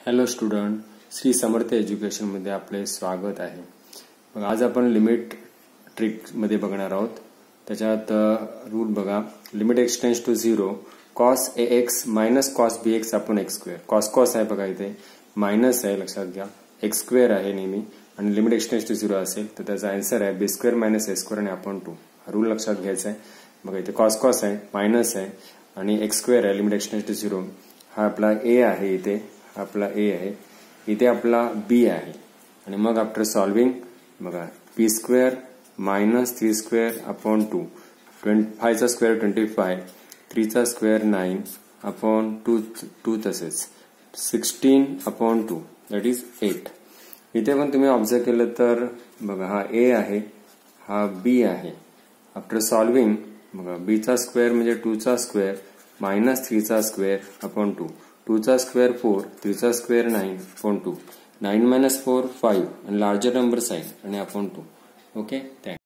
Hello student, Shri Samarth education मध्ये आपले स्वागत आहे। मग आज आपण लिमिट ट्रिक मध्ये बघणार आहोत। त्याच्यात रूल बघा, limit x tends to 0 cos ax minus cos bx upon x square. cos आहे बघा, इथे मायनस आहे, लक्षात घ्या, x स्क्वेअर आहे नेहमी, आणि लिमिट एक्स टेंड्स टू 0 असेल तर त्याचा आन्सर आहे b square minus a square आणि अपॉन 2। हा रूल लक्षात घ्यायचा आहे। बघा, इथे cos आहे, मायनस आहे, आणि x स्क्वेअर आहे, लिमिट एक्स टेंड्स टू 0। हा आपला a आहे, इथे आपला a आहे, इथे आपला b आहे, आणि मग आफ्टर सॉल्विंग बघा, b square minus 3 square upon 2, 5 चा स्क्वेअर 25, 3 चा स्क्वेअर 9 अपॉन 2 तसेच 16 अपॉन 2 दॅट इज 8। इथे पण तुम्ही ऑब्झर्व केलं तर बघा, हा a आहे, हा b आहे। आफ्टर सॉल्विंग बघा, b चा स्क्वेअर म्हणजे 2 चा स्क्वेअर मायनस 3 चा स्क्वेअर अपॉन 2, 2 चा स्क्वेअर 4, 3 चा स्क्वेअर 9 अपॉन 2, 9 मायनस 4 5 आणि लार्जर नंबर साइन आणि अपॉन 2। Okay, thank you.